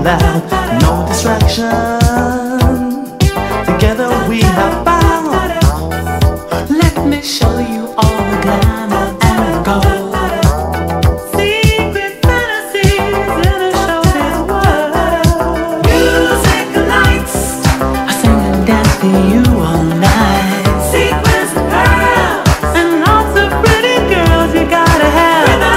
loud, no distraction. Together we have bound. Let me show you all the glamour and gold. Secret fantasies in a showbiz world. Music and lights, I sing and dance for you all night. Sequins and pearls, and lots of pretty girls you gotta have.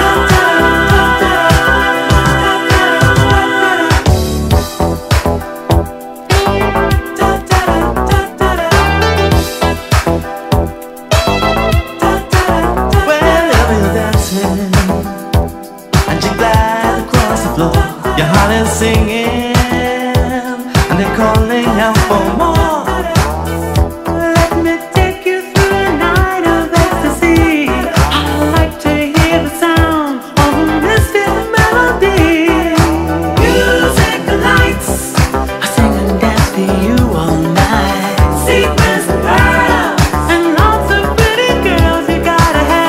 And you glide across the floor, your heart is singing, and they're calling out for more. Let me take you through a night of ecstasy. I like to hear the sound of a mystic melody. Music and lights, I sing and dance for you all night. Sequins and pearls, and lots of pretty girls you gotta have.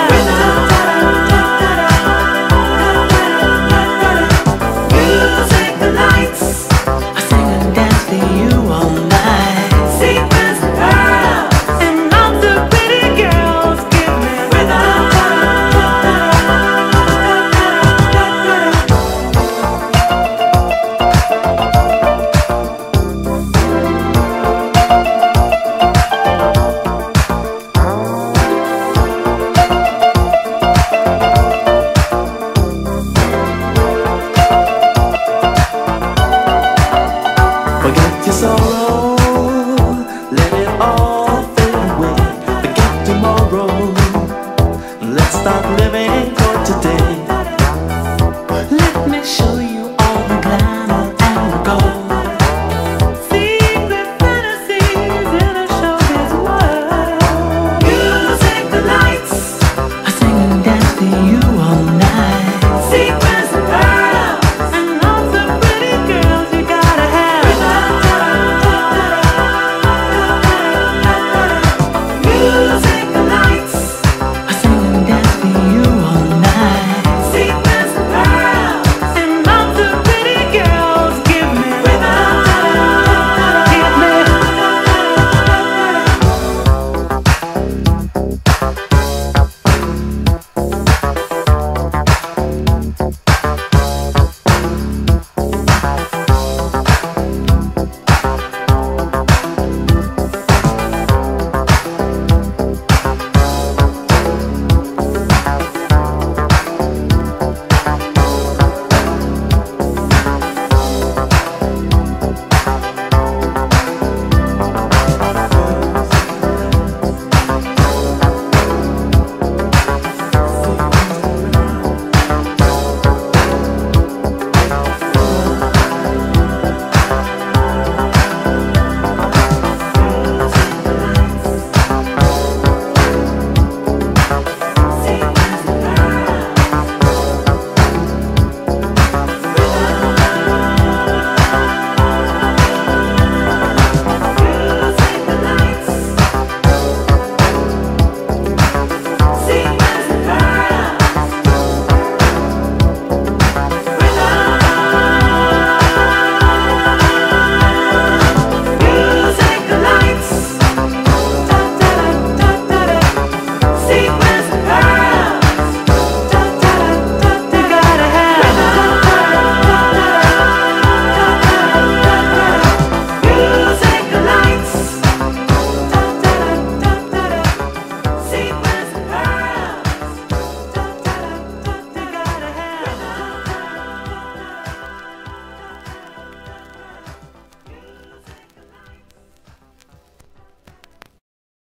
I sing and dance for you all night. Sequins and pearls, and lots of pretty girls give me rhythm. Forget your sorrow, let it all fade away. Forget tomorrow, let's start living for today. Let me show